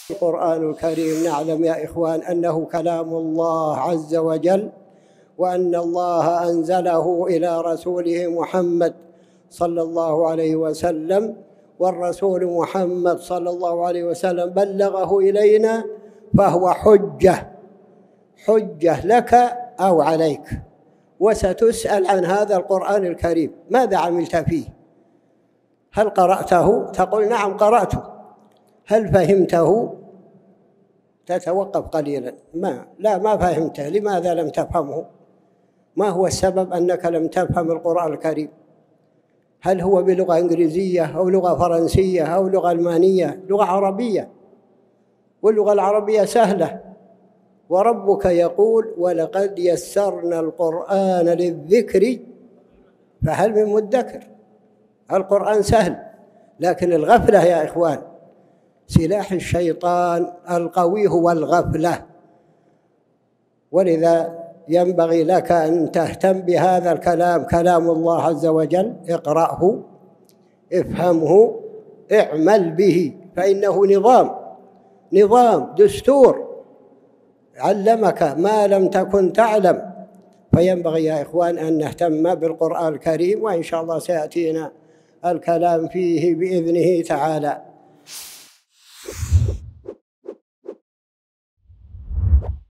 القرآن الكريم نعلم يا إخوان أنه كلام الله عز وجل، وأن الله أنزله إلى رسوله محمد صلى الله عليه وسلم، والرسول محمد صلى الله عليه وسلم بلغه إلينا، فهو حجة لك أو عليك، وستسأل عن هذا القرآن الكريم ماذا عملت فيه؟ هل قرأته؟ تقول نعم قرأته. هل فهمته؟ تتوقف قليلا، ما فهمته. لماذا لم تفهمه؟ ما هو السبب أنك لم تفهم القرآن الكريم؟ هل هو بلغة إنجليزية أو لغة فرنسية أو لغة ألمانية؟ لغة عربية، واللغة العربية سهلة، وربك يقول ولقد يسرنا القرآن للذكر فهل من مدكر. القرآن سهل، لكن الغفلة يا إخوان سلاح الشيطان القوي هو الغفلة. ولذا ينبغي لك أن تهتم بهذا الكلام، كلام الله عز وجل، اقرأه، افهمه، اعمل به، فإنه نظام دستور علمك ما لم تكن تعلم. فينبغي يا إخوان أن نهتم بالقرآن الكريم، وإن شاء الله سيأتينا الكلام فيه بإذنه تعالى.